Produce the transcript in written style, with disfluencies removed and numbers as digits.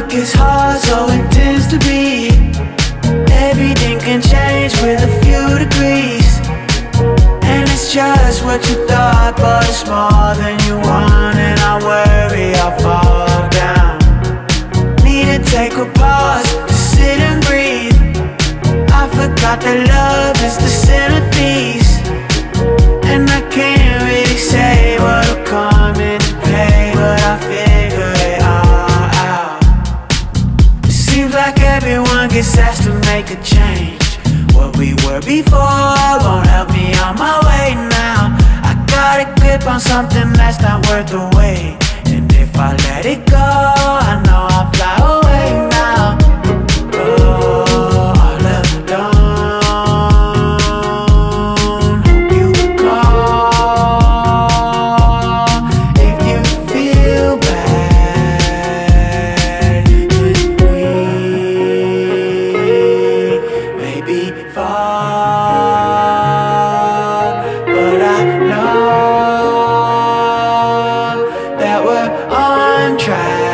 gets hard, so it tends to be. Everything can change with a few degrees. And it's just what you thought, but it's more than you want. And I worry I'll fall down. Need to take a pause, to sit and breathe. I forgot that love is the centerpiece. And I can't really say what'll come into play, but I figure it all out. It seems like everyone gets asked to make a change. What we were before won't help me on my way now. I got a grip on something that's not worth the wait. And if I let it go, I know I'll fly away now. Oh, all alone. Hope you call if you feel bad. Could we maybe fall? But I know that we're on track.